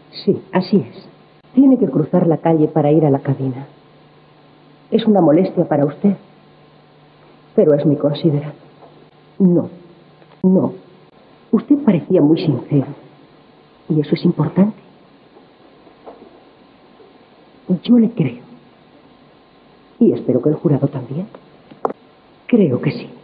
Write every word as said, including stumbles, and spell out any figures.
Sí, así es. Tiene que cruzar la calle para ir a la cabina. Es una molestia para usted, pero es muy considerado. No, no. Usted parecía muy sincero. Y eso es importante. Yo le creo. Y espero que el jurado también. Creo que sí.